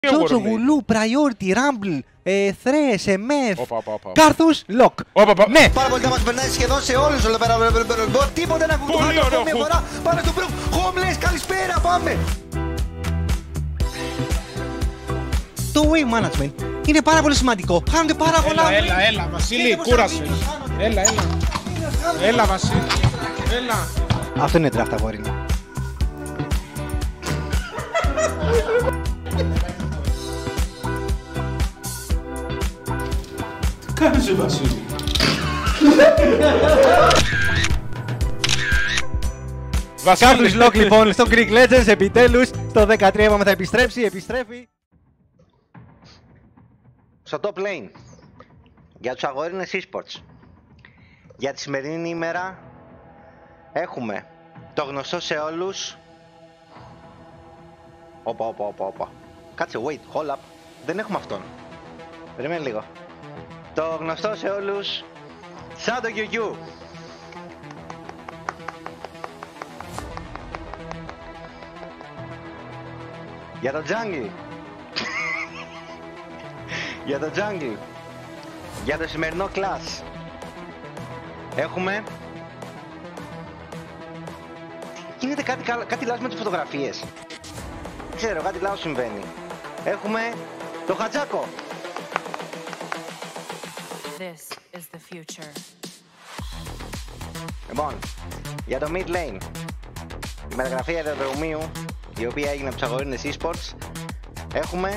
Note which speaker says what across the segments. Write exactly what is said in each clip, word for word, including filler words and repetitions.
Speaker 1: Τζότζο, Γουλού, Priority, Rumble, Thresh, εμ εφ, Κάρθους, Lock. Ναι!
Speaker 2: Πάρα πολύ θα μας περνάει σχεδόν σε όλους εδώ πέρα. Τίποτε να κουμπτουχάνει ακόμη μια φορά. Πάμε στο Brook. Homeless, καλησπέρα, πάμε!
Speaker 1: Το wave management είναι πάρα πολύ σημαντικό. Χάνονται πάρα πολλά.
Speaker 3: Έλα, έλα, έλα, Βασίλη, κούρασε. Έλα, έλα. Έλα, Βασίλη. Έλα.
Speaker 1: Αυτό είναι draft, αγόρι μου.
Speaker 3: Κάνεις ο Βασίλη.
Speaker 1: Κάρθους Lock λοιπόν στο Greek Legends, επιτέλους στο δεκατρία είπαμε θα επιστρέψει, επιστρέφει.
Speaker 2: Στο top lane. Για τους αγόρινες eSports. Για τη σημερινή ημέρα έχουμε το γνωστό σε όλους. Όπα, όπα, όπα, όπα. Κάτσε, wait, hold up. Δεν έχουμε αυτόν. Περίμενε λίγο. Το γνωστό σε όλους Shadow Yu Yu. Για το jungle. Για το jungle. Για το σημερινό class έχουμε... Γίνεται κάτι, κάτι λάθος με τις φωτογραφίες. Δεν ξέρω, κάτι λάθος συμβαίνει. Έχουμε το Χατζάκο.
Speaker 4: This is the future.
Speaker 2: Λοιπόν, για το mid lane. Η μεταγραφή αεροδρομίου, η οποία έγινε από τους αγορίνες eSports. Έχουμε...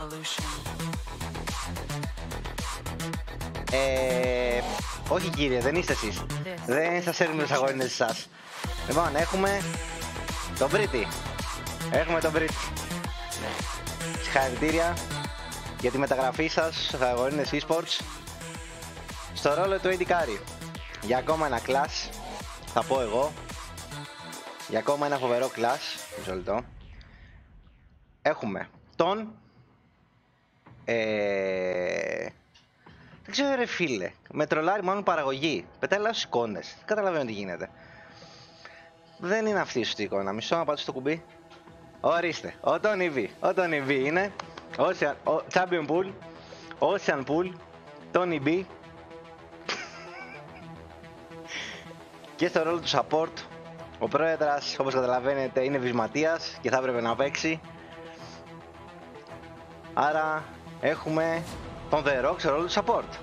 Speaker 2: Ε, όχι κύριε, δεν είστε εσείς. Δεν σας έρνουμε τους αγορίνες εσάς. Λοιπόν, έχουμε τον Μπρίτη. Έχουμε τον Μπρίτη. Συγχαρητήρια για τη μεταγραφή σας στους αγορίνες eSports στο ρόλο του έι ντι Carry. Για ακόμα ένα class, θα πω εγώ. Για ακόμα ένα φοβερό class. Μισό λεπτό. Έχουμε τον... Ε... Δεν ξέρω ρε φίλε, με τρολάρει μάλλον παραγωγή. Πετάει λάθος εικόνες, δεν καταλαβαίνω τι γίνεται. Δεν είναι αυτή η σωστή εικόνα, μισό να πατήσω το κουμπί. Ορίστε, ο Tony V, ο Tony V είναι Ocean, ο Champion Pool, Ocean Pool, Tony B. Και στο ρόλο του support, ο πρόεδρας, όπως καταλαβαίνετε, είναι βυσματίας και θα έπρεπε να παίξει. Άρα έχουμε τον The Rock στο ρόλο του support.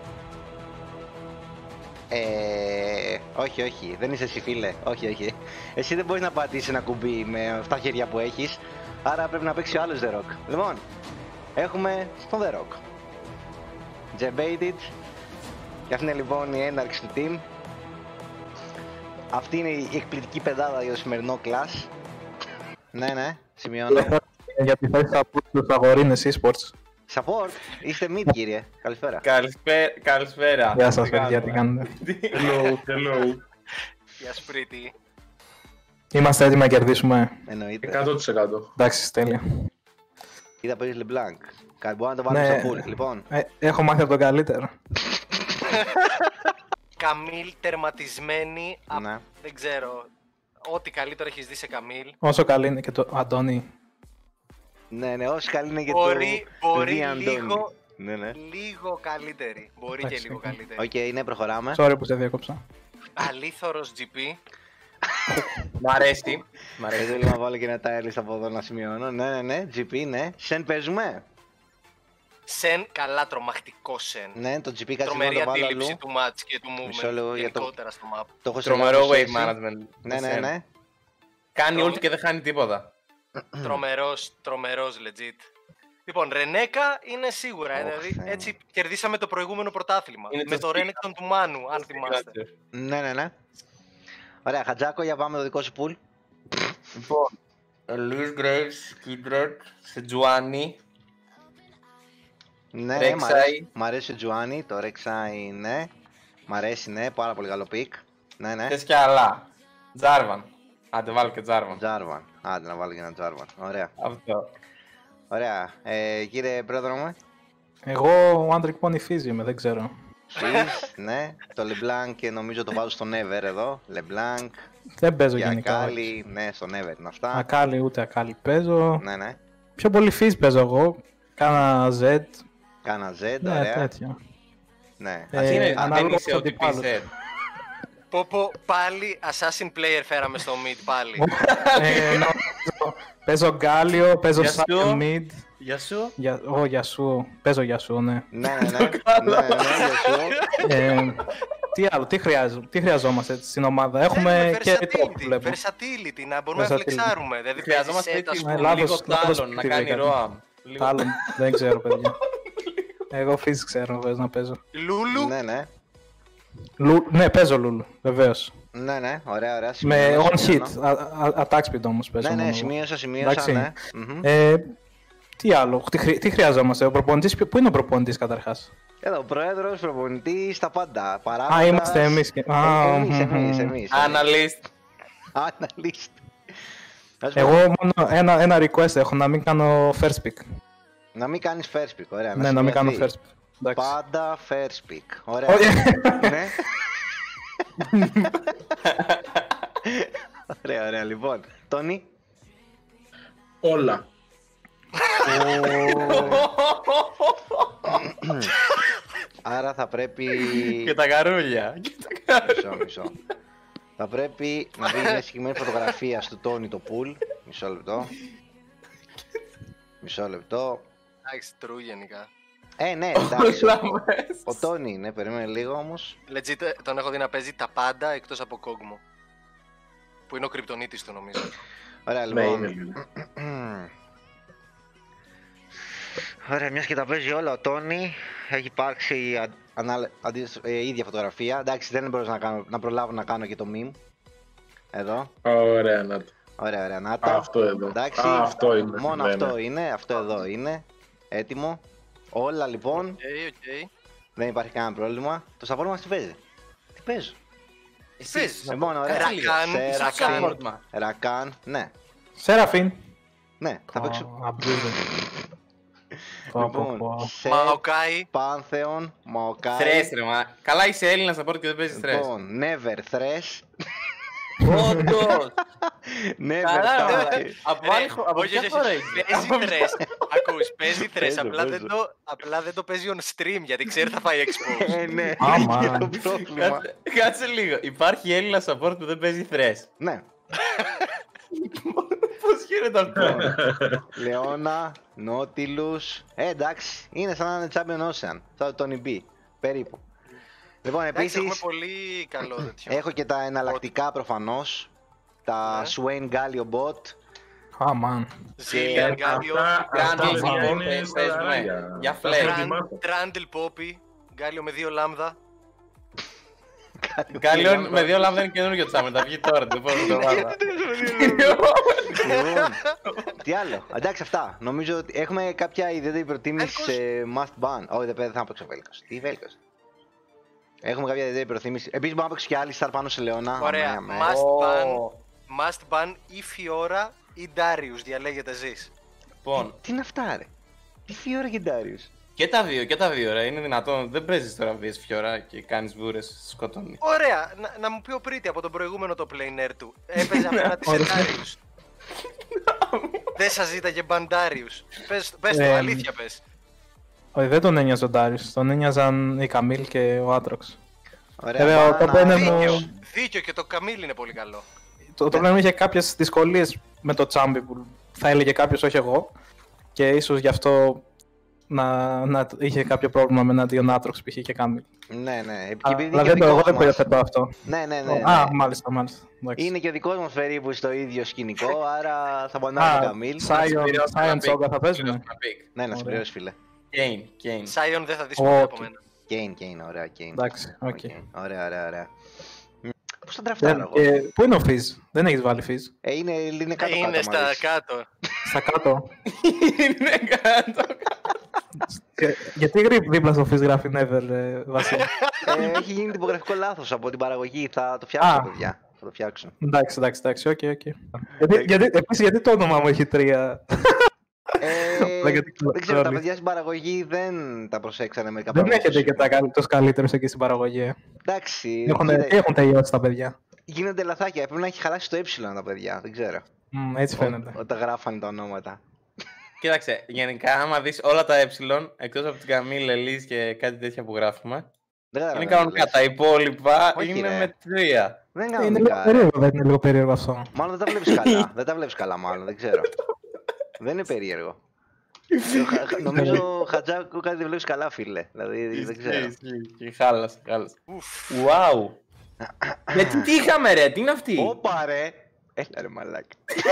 Speaker 2: Ε, όχι, όχι, δεν είσαι εσύ φίλε, όχι, όχι. Εσύ δεν μπορείς να πατήσεις ένα κουμπί με αυτά τα χέρια που έχεις. Άρα πρέπει να παίξει ο άλλος The Rock. Λοιπόν, έχουμε τον The Rock. Debated. Και αυτή είναι λοιπόν η έναρξη του team. Αυτή είναι η εκπληκτική πεντάδα για το σημερινό class. Ναι, ναι, σημειώνω.
Speaker 5: Γιατί θα είσαι από τους αγορίνες eSports.
Speaker 2: Support, είστε mid κύριε, καλησπέρα.
Speaker 6: Καλησπέρα. Καλησπέρα.
Speaker 5: Γεια σας παιδιά, τι κάνετε.
Speaker 6: Hello, hello.
Speaker 7: Γεια σου Πρίτη.
Speaker 5: Είμαστε έτοιμοι να κερδίσουμε.
Speaker 2: Εννοείται.
Speaker 6: εκατό τοις εκατό.
Speaker 5: Εντάξει, τέλεια.
Speaker 2: Κοίτα παίζεις LeBlanc. Μπορεί να το βάλουμε
Speaker 5: Ναι.
Speaker 2: στο pool, λοιπόν.
Speaker 5: Ε, έχω μάθει από τον καλύτερο.
Speaker 7: Καμίλ τερματισμένη. απ-
Speaker 2: Ναι.
Speaker 7: Δεν ξέρω. Ό,τι καλύτερο έχεις δει σε Καμίλ.
Speaker 5: Όσο καλή είναι και το Αντώνη.
Speaker 2: Ναι, ναι, όσο καλή είναι και
Speaker 7: Μπορεί,
Speaker 2: το
Speaker 7: μπορεί
Speaker 2: Δι Αντώνη.
Speaker 7: λίγο,
Speaker 2: Ναι, ναι.
Speaker 7: λίγο καλύτερη. Μπορεί και
Speaker 5: Εντάξει,
Speaker 7: λίγο
Speaker 5: οκ.
Speaker 7: καλύτερη.
Speaker 2: Οκ, ναι, προχωράμε.
Speaker 5: Sorry που σε διέκοψα.
Speaker 7: Αλήθωρος τζι πι.
Speaker 6: Μ' αρέσει. Μ'
Speaker 2: Εδώ
Speaker 6: αρέσει.
Speaker 2: λίγο να βάλω και ένα tier list από εδώ να σημειώνω. Ναι, ναι, ναι, τζι πι, ναι. Σεν παίζουμε.
Speaker 7: Σεν, καλά τρομακτικό Σεν.
Speaker 2: Ναι, το τζι πι κάτσε να
Speaker 7: Τρομερή
Speaker 2: το βάλω
Speaker 7: αντίληψη
Speaker 2: αλλού.
Speaker 7: του match και του
Speaker 2: Μισό λίγο
Speaker 7: movement
Speaker 2: για το-
Speaker 7: γενικότερα στο map.
Speaker 2: Το έχω σε
Speaker 6: Τρομερό
Speaker 2: λάθος
Speaker 6: wave
Speaker 2: θέση.
Speaker 6: management.
Speaker 2: Ναι, ναι, ναι.
Speaker 6: Κάνει ult και δεν χάνει τίποτα.
Speaker 7: Τρομερός, τρομερός legit. Λοιπόν, Ρενέκα είναι σίγουρα.
Speaker 2: Ωχ,
Speaker 7: δηλαδή,
Speaker 2: Θεέ μου.
Speaker 7: έτσι κερδίσαμε το προηγούμενο πρωτάθλημα.
Speaker 6: Είναι
Speaker 7: Με
Speaker 6: το
Speaker 7: το Ρένεκτον του Μάνου, αν θυμάστε.
Speaker 2: Ναι, ναι, ναι. Ωραία, Χατζάκο, για πάμε το δικό σου pool.
Speaker 6: Λοιπόν, Elise Graves, Kindred, Sejuani,
Speaker 2: Ναι, ναι, μ'
Speaker 6: Rek'Sai.
Speaker 2: αρέσει, μ' αρέσει ο Τζουάνι, το Rek'Sai, ναι. Μ' αρέσει, ναι, πάρα πολύ καλό pick. Ναι, ναι.
Speaker 6: θες κι άλλα. Jarvan. Άντε βάλω και Jarvan.
Speaker 2: Jarvan. Άντε να βάλω και ένα Jarvan. Ωραία.
Speaker 6: Αυτό.
Speaker 2: Ωραία. Ε, κύριε πρόεδρο μου.
Speaker 5: Εγώ One Trick Pony Fizz είμαι, δεν ξέρω.
Speaker 2: Fizz, ναι. Το LeBlanc και νομίζω το βάζω στο Never εδώ. LeBlanc.
Speaker 5: Δεν παίζω
Speaker 2: Και
Speaker 5: γενικά.
Speaker 2: Ακάλι, ναι, στο Never είναι αυτά.
Speaker 5: Ακάλι ούτε Ακάλι παίζω.
Speaker 2: Ναι, ναι.
Speaker 5: Πιο πολύ Fizz παίζω εγώ. Κάνα Z.
Speaker 2: Κάνα Z,
Speaker 5: Ναι,
Speaker 2: ωραία.
Speaker 5: τέτοιο.
Speaker 2: Ναι.
Speaker 5: Ε,
Speaker 6: Ας είναι, δεν
Speaker 5: ανάλογα
Speaker 6: είσαι
Speaker 5: στο
Speaker 6: ότι
Speaker 5: αντιπάλο.
Speaker 6: πεις.
Speaker 7: Πω πω, πάλι Assassin Player φέραμε στο mid πάλι.
Speaker 5: Ε, να- Παίζω Γκάλιο, παίζω
Speaker 6: Γεια σου.
Speaker 5: Sion Mid.
Speaker 6: Γεια σου.
Speaker 5: Για- Ω, για σου. Παίζω για σου, ναι.
Speaker 2: Ναι, ναι, ναι. Ναι, ναι, για σου.
Speaker 5: Ε, τι άλλο, τι, χρειάζο, τι χρειαζόμαστε στην ομάδα. Έχουμε και top
Speaker 7: versatility,
Speaker 5: βλέπω.
Speaker 7: versatility, να μπορούμε να
Speaker 5: Versatility.
Speaker 7: φλεξάρουμε. Δηλαδή
Speaker 6: Χρειαζόμαστε
Speaker 7: παίζει set, ας
Speaker 6: έτσι
Speaker 5: Ναι,
Speaker 7: πούμε.
Speaker 5: λάθος,
Speaker 6: λίγο
Speaker 5: λάθος
Speaker 6: τάλλον να
Speaker 5: πει
Speaker 6: κάνει
Speaker 5: βρήκα.
Speaker 6: ροάμ. Λίγο-
Speaker 5: Άλλο, δεν ξέρω, παιδιά. Εγώ Fizz ξέρω, πες να παίζω.
Speaker 7: Λούλου,
Speaker 2: Ναι, ναι.
Speaker 5: Λου, ναι, παίζω Λούλου, βεβαίως.
Speaker 2: Ναι, ναι, ωραία, ωραία.
Speaker 5: Με
Speaker 2: σημειώνω,
Speaker 5: on hit,
Speaker 2: σημειώνω.
Speaker 5: α- α- attack speed όμως παίζω.
Speaker 2: Ναι, ναι,
Speaker 5: μόνο.
Speaker 2: σημείωσα, σημείωσα,
Speaker 5: Εντάξει.
Speaker 2: ναι. Μμμ.
Speaker 5: Ε, τι άλλο, τι, χρει- τι χρειαζόμαστε, ο προπονητής, ποιο- πού είναι ο προπονητής καταρχάς.
Speaker 2: Εδώ, ο πρόεδρος, προπονητής, τα πάντα. Παράγοντας.
Speaker 5: Α, είμαστε εμείς και- α,
Speaker 2: Ε, εμείς,
Speaker 5: μμμ.
Speaker 2: εμείς, εμείς.
Speaker 6: Analyst.
Speaker 2: Αναλύστη. Ας πούμε,
Speaker 5: Εγώ μόνο ένα, ένα request έχω, να μην κάνω first pick.
Speaker 2: Να μην κάνεις first pick, ωραία.
Speaker 5: Ναι, να μην κάνω
Speaker 2: σημειωθεί.
Speaker 5: first pick. Εντάξει.
Speaker 2: Πάντα first pick. Ωραία.
Speaker 5: Όχι.
Speaker 2: Ναι. Ωραία, ωραία, λοιπόν. Τόνι.
Speaker 3: Όλα.
Speaker 2: Άρα θα πρέπει...
Speaker 6: Και τα γαρούλια.
Speaker 2: Μισό, μισό. Θα πρέπει να δει μια συγκεκριμένη φωτογραφία στο Τόνι το pool. Μισό λεπτό. Μισό λεπτό.
Speaker 7: εντάξει, true γενικά.
Speaker 2: Ε, ναι, εντάξει.
Speaker 6: Όλα μέσα.
Speaker 2: Ο Τόνι, ναι, περίμενε λίγο όμως.
Speaker 7: Legit, ε, τον έχω δει να παίζει τα πάντα εκτός από Κόγμο. Που είναι ο κρυπτονίτης του νομίζω.
Speaker 2: Ωραία,
Speaker 3: Ναι, είναι
Speaker 2: λοιπόν.
Speaker 3: λίγο.
Speaker 2: Ωραία, μιας και τα παίζει όλα, ο Τόνι έχει υπάρξει α- ανάλε- αντί- ε, ίδια φωτογραφία. Εντάξει, δεν μπορούσα να, κάνω, να προλάβω να κάνω και το meme. Εδώ.
Speaker 3: Ωραία, να το.
Speaker 2: Ωραία, ωραία, να τα.
Speaker 3: Α, αυτό εδώ.
Speaker 2: Εντάξει,
Speaker 3: Α, αυτό είναι.
Speaker 2: μόνο
Speaker 3: Ναι,
Speaker 2: αυτό
Speaker 3: ναι.
Speaker 2: είναι, αυτό εδώ είναι. Έτοιμο. Όλα λοιπόν,
Speaker 7: Οκ, οκ.
Speaker 2: δεν υπάρχει κανένα πρόβλημα. Το support μας τι παίζει. Τι παίζω.
Speaker 7: Παίζεις.
Speaker 2: Λοιπόν, ωραία.
Speaker 7: Ρακάν,
Speaker 2: Σε
Speaker 7: Ρακάν.
Speaker 2: Ρακάν, Ρακάν, ναι.
Speaker 5: Σεραφίν.
Speaker 2: Ναι, θα παίξω. Λοιπόν, σε
Speaker 7: Μαοκάι.
Speaker 2: Πάνθεον, Μαοκάι.
Speaker 6: Θρες ρε μα. Καλά είσαι Έλληνας να πω και δεν παίζεις θρες.
Speaker 2: Λοιπόν, Never Thresh.
Speaker 6: Όντως.
Speaker 2: Never
Speaker 6: Καλά ρε.
Speaker 2: Thresh.
Speaker 6: Από άλλη χω- από
Speaker 7: όχι,
Speaker 6: ποια
Speaker 7: όχι,
Speaker 6: χώρα
Speaker 7: όχι.
Speaker 6: είσαι.
Speaker 7: Παίζει θρες. Ακούς, παίζει θρες.
Speaker 2: Παίζω,
Speaker 7: Απλά δεν
Speaker 2: παίζω.
Speaker 7: το- Απλά δεν το παίζει on stream γιατί ξέρει θα φάει expose.
Speaker 2: Ε, ναι,
Speaker 5: Άμα.
Speaker 2: είναι το πρόβλημα.
Speaker 6: Κάτσε- Κάτσε λίγο. Υπάρχει Έλληνα support που δεν παίζει θρες.
Speaker 2: Ναι,
Speaker 6: Πώς γίνεται αυτό.
Speaker 2: Λεώνα, Nautilus. Ε, εντάξει, είναι σαν να είναι Champion Ocean. Σαν το Tony B. Περίπου. Λοιπόν,
Speaker 7: Εντάξει, έχουμε
Speaker 2: επίσης,
Speaker 7: πολύ καλό τέτοιο.
Speaker 2: έχω και τα εναλλακτικά προφανώς. Τα
Speaker 7: Ναι.
Speaker 2: Swain Galio Bot.
Speaker 5: Αμάν.
Speaker 7: Zillion Galio,
Speaker 3: Αυτά-
Speaker 6: Grande
Speaker 3: αυτά
Speaker 6: Support,
Speaker 3: είναι
Speaker 6: πες-
Speaker 3: στα
Speaker 6: παίζουμε.
Speaker 3: δαράγια.
Speaker 6: Για
Speaker 3: Αυτά
Speaker 6: flash.
Speaker 3: θα
Speaker 7: Tran-
Speaker 3: θυμάστε.
Speaker 7: Trundle Poppy, Galio με δύο λάμδα.
Speaker 6: Καλόν με δύο λάμδα είναι καινούργιο τσάμε. Θα βγει τώρα την επόμενη εβδομάδα.
Speaker 2: Λοιπόν, τι άλλο. Εντάξει, αυτά. Νομίζω ότι έχουμε κάποια ιδιαίτερη προτίμηση σε must ban. Όχι, δεν δεν θα παίξω Βέλκος. Τι Βέλκος. Έχουμε κάποια ιδιαίτερη προτίμηση. Επίσης μπορώ να παίξω και άλλη star πάνω σε Λεώνα.
Speaker 7: Ωραία.
Speaker 2: Αμέ, αμέ.
Speaker 7: Must ban,
Speaker 6: Ω,
Speaker 7: must ban ή Fiora ή Darius, διαλέγετε εσείς.
Speaker 6: Λοιπόν,
Speaker 2: Τι είναι αυτά, ρε. Τι Fiora και Darius.
Speaker 6: και τα δύο, και τα δύο ρε. Είναι δυνατόν. Δεν παίζεις τώρα βίες φιωρά και κάνεις βούρες, σκοτώνει.
Speaker 7: Ωραία, να, να μου πει ο Πρίτη από τον προηγούμενο το planer του. Έπαιζε απέναντι σε Darius. Δεν σας ζήταγε ban Darius. Πες, πες το,
Speaker 5: Ε,
Speaker 7: αλήθεια πες.
Speaker 5: Όχι, δεν τον ένοιαζε ο Ντάριους, τον ένοιαζαν η Καμίλ και ο Άτροξ.
Speaker 2: Ωραία,
Speaker 5: Βέβαια,
Speaker 2: μπάνα,
Speaker 5: το πένε μου-
Speaker 7: Δίκιο, δίκιο και το Καμίλ είναι πολύ καλό.
Speaker 5: Το, το πλέον είχε κάποιες δυσκολίες με το Τσάμπι που θα έλεγε κάποιος, όχι εγώ. Και ίσως γι' αυτό να, να είχε κάποιο πρόβλημα με εναντίον Άτροξ π.χ. και Καμίλ.
Speaker 2: Ναι, ναι. Και
Speaker 5: Αλλά
Speaker 2: επειδή είναι και
Speaker 5: δεν
Speaker 2: ο
Speaker 5: το, εγώ
Speaker 2: δικός
Speaker 5: δεν το
Speaker 2: μας.
Speaker 5: υιοθετώ αυτό.
Speaker 2: Ναι, ναι, ναι. ναι.
Speaker 5: Α, μάλιστα, μάλιστα. Εντάξει.
Speaker 2: Είναι και ο δικός μας περίπου στο ίδιο σκηνικό, άρα θα μπανάρει τον
Speaker 5: Α,
Speaker 2: Καμίλ.
Speaker 5: Σάιον,
Speaker 6: Συμπληρώσω
Speaker 5: Σάιον
Speaker 6: ένα
Speaker 5: Τσόγκα
Speaker 6: pick.
Speaker 5: θα παίζουμε.
Speaker 6: Συμπληρώσω ένα pick.
Speaker 2: Ναι, να
Speaker 5: Ωραία.
Speaker 2: συμπληρώσει, φίλε.
Speaker 6: Κέιν, Κέιν.
Speaker 7: Σάιον δεν θα δεις
Speaker 5: Ω,
Speaker 7: ποτέ
Speaker 5: οκ.
Speaker 7: από μένα.
Speaker 2: Κέιν, Κέιν, ωραία, Κέιν.
Speaker 5: Εντάξει, οκ.
Speaker 2: Οκ, Ωραία, ωραία, ωραία. Μ, Πώς θα τραφτάρω
Speaker 5: Δεν-
Speaker 2: εγώ.
Speaker 5: και πού είναι ο Φιζ, δεν έχεις βάλει Φιζ.
Speaker 2: Ε, είναι, είναι κάτω
Speaker 7: Είναι
Speaker 2: κάτω
Speaker 7: στα
Speaker 2: μόλις.
Speaker 7: κάτω.
Speaker 5: Στα κάτω.
Speaker 6: Είναι κάτω.
Speaker 5: Και- Γιατί γρή- δίπλα στο Φιζ γράφει Never, ε, Βασίλη.
Speaker 2: Ε, έχει γίνει τυπογραφικό λάθος από την παραγωγή, θα το φτιάξω,
Speaker 5: Α.
Speaker 2: παιδιά. Θα το φτιάξω.
Speaker 5: Εντάξει, εντάξει, εντάξει, οκ, οκ. Γιατί, γιατί, επίσης, γιατί το όνομά μου έχει τρία.
Speaker 2: Ε,
Speaker 5: Λέγεται
Speaker 2: δεν ξέρω, τα
Speaker 5: Κλόλη.
Speaker 2: παιδιά στην παραγωγή δεν τα προσέξανε μερικά
Speaker 5: Δεν
Speaker 2: πράγματα.
Speaker 5: έχετε και τα καλ- τους καλύτερους εκεί στην παραγωγή. ε.
Speaker 2: Εντάξει,
Speaker 5: Έχουν,
Speaker 2: κοίτα,
Speaker 5: τι έχουν τελειώσει τα παιδιά.
Speaker 2: γίνονται λαθάκια. Πρέπει να έχει χαλάσει το ε τα παιδιά, δεν ξέρω.
Speaker 5: Μμ, έτσι φαίνεται.
Speaker 2: Ό- Όταν γράφανε τα ονόματα.
Speaker 6: Κοίταξε, γενικά άμα δεις όλα τα ε, εκτός από την Καμίλ, Ελίζ και κάτι τέτοια που γράφουμε, είναι κανονικά. Τα υπόλοιπα
Speaker 2: Όχι,
Speaker 6: είναι
Speaker 2: ρε.
Speaker 6: με τρία.
Speaker 2: Δεν είναι
Speaker 5: Είναι λίγο
Speaker 2: κανονικά. ρε.
Speaker 5: περίεργο, δεν είναι λίγο περίεργο αυτό.
Speaker 2: Μάλλον δεν τα βλέπεις καλά. Δεν τα βλέπεις καλά, μάλλον. Δεν ξέρω. Δεν είναι περίεργο. Χα- χα- Νομίζω, Χατζάκο, κάτι δεν βλέπεις καλά, φίλε. Δηλαδή, δεν ξέρω.
Speaker 6: Και χάλασε, χάλασε. Wow. Γιατί τι είχαμε ρε, τι είναι αυτή.
Speaker 2: Όπα ρε! Έλα ρε μαλάκα.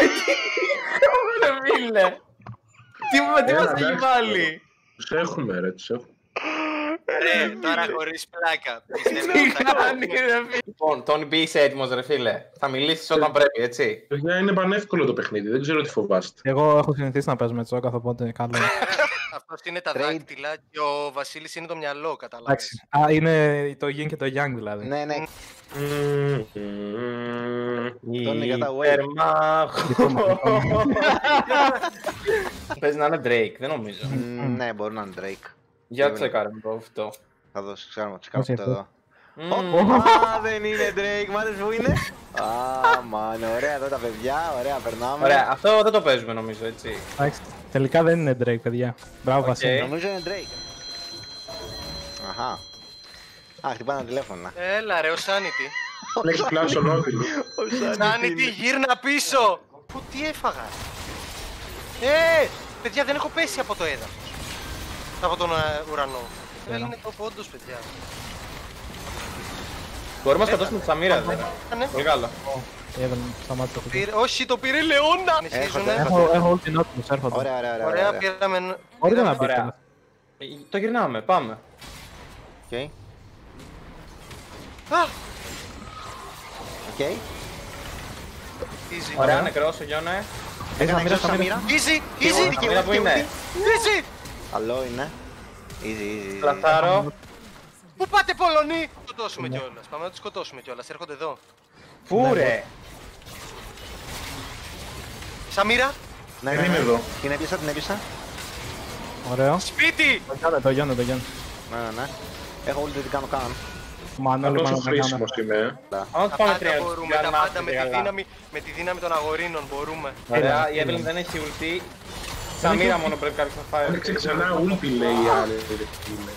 Speaker 6: Ρε φίλε. Τι μου τι
Speaker 8: Έλα,
Speaker 6: μας έχει
Speaker 8: εντάξει,
Speaker 6: βάλει.
Speaker 8: Τους έχουμε ρε, τους έχουμε.
Speaker 7: Ρε, τώρα χωρίς πλάκα. Πιστεύω
Speaker 6: Τι
Speaker 7: ότι θα
Speaker 6: κάνει ρε φίλε. Λοιπόν, Τόνι Μπι είσαι έτοιμος ρε φίλε. Θα μιλήσεις όταν πρέπει, έτσι.
Speaker 8: Παιδιά, είναι πανεύκολο το παιχνίδι, δεν ξέρω τι φοβάστε.
Speaker 5: Εγώ έχω συνηθίσει να παίζω με τσόκαθ, οπότε καλό.
Speaker 7: Αυτός είναι τα
Speaker 2: Trade.
Speaker 7: δάκτυλα και ο Βασίλης είναι το μυαλό, καταλάβες.
Speaker 5: Εντάξει. Α, είναι το yin και το yang δηλαδή.
Speaker 2: Ναι, ναι.
Speaker 6: Τον
Speaker 2: είναι κατά way.
Speaker 6: Υπερμάχο. Παίζει να είναι Drake, δεν νομίζω.
Speaker 2: Μ, Ναι, μπορεί να είναι Drake.
Speaker 6: Για τσεκάρουμε το αυτό.
Speaker 2: Θα δώσω, ξέρουμε, τσεκάρουμε
Speaker 5: Πώς
Speaker 2: αυτό εδώ.
Speaker 6: Μμμ.
Speaker 2: Α, δεν είναι Drake, μάθες που είναι. Α, μαν, ωραία εδώ τα παιδιά, ωραία, περνάμε.
Speaker 6: Ωραία, αυτό δεν το παίζουμε νομίζω, έτσι.
Speaker 5: Εντάξει. Τελικά δεν είναι Drake, παιδιά. Μπράβο, Βασίλη.
Speaker 2: Νομίζω είναι Drake. Αχα. Α, χτυπάνε τα τηλέφωνα.
Speaker 7: Έλα ρε, ο Sanity.
Speaker 8: Έχει πλάσο νόβιλο.
Speaker 7: Sanity, γύρνα πίσω! Πού, τι έφαγα. Ε, παιδιά, δεν έχω πέσει από το έδαφος. Από τον ε, ουρανό. Δεν είναι το πόντος, παιδιά.
Speaker 6: Μπορούμε να σκοτώσουμε τη Σαμίρα, δηλαδή.
Speaker 7: Α, ναι.
Speaker 6: Πολύ καλό.
Speaker 5: Έβαλε, σταμάτησε το παιδί.
Speaker 7: Πήρε- Όχι, το πήρε η Λεώνα! Νησίζουνε.
Speaker 5: Έχω, έχω όλη την ότιμος, έρχονται.
Speaker 2: Ωραία, ωραία, ωραία.
Speaker 7: Ωραία,
Speaker 2: ωραία.
Speaker 7: πήραμε...
Speaker 5: Μπορείτε να
Speaker 7: πήραμε-
Speaker 5: μπείτε.
Speaker 6: Ε, Το γυρνάμε, πάμε.
Speaker 2: Οκ.
Speaker 7: Α,
Speaker 2: Οκ.
Speaker 7: easy.
Speaker 6: Ωραία, νεκρός ο Γιώνε.
Speaker 2: Έκανα
Speaker 5: Σαμίρα,
Speaker 2: έξω Σαμίρα.
Speaker 7: Easy, easy,
Speaker 6: Σαμίρα που είναι.
Speaker 7: easy!
Speaker 2: Καλό είναι. Easy, easy.
Speaker 6: Πλατάρω.
Speaker 7: Πού πάτε Πολωνοί! Σκοτώσουμε κιόλας, πάμε να τους σκοτώσουμε κιόλας, έρχονται εδώ.
Speaker 6: Πού ρε.
Speaker 7: Σαμίρα,
Speaker 2: Ναι,
Speaker 8: Δεν
Speaker 2: ναι,
Speaker 8: είμαι
Speaker 2: ναι.
Speaker 8: εδώ.
Speaker 2: Την έπιασα, την έπιασα.
Speaker 5: Ωραίο.
Speaker 7: σπίτι!
Speaker 5: Το γιώνε, το γιώνε, το γιώνε.
Speaker 2: Ναι, ναι, ναι. Έχω όλη τι κάνω καν.
Speaker 5: Μανώλη,
Speaker 8: Τόσο
Speaker 5: μάλλον δεν κάνω.
Speaker 8: χρήσιμος είμαι. ε.
Speaker 6: Άμα
Speaker 7: Τα
Speaker 6: πάμε
Speaker 7: πάντα
Speaker 6: τρία.
Speaker 7: μπορούμε, τα πάντα με τη δύναμη, με τη δύναμη των αγορίνων μπορούμε.
Speaker 6: Ωραία, η Evelyn δεν έχει ουλτί. Σαμίρα μόνο πρέπει κάποιος να φάει.
Speaker 8: Άνοιξε ξανά ούλπι λέει η άλλη. ρε φίλε.